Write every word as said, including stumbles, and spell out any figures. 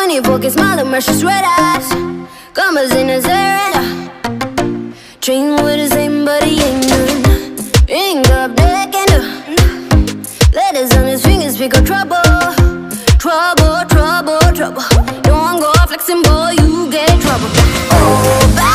Focus, smile and brush his red eyes. Commas in his surrender. Train with the same, but he ain't none. Ring up, deck and do. Letters on his fingers, pick up trouble.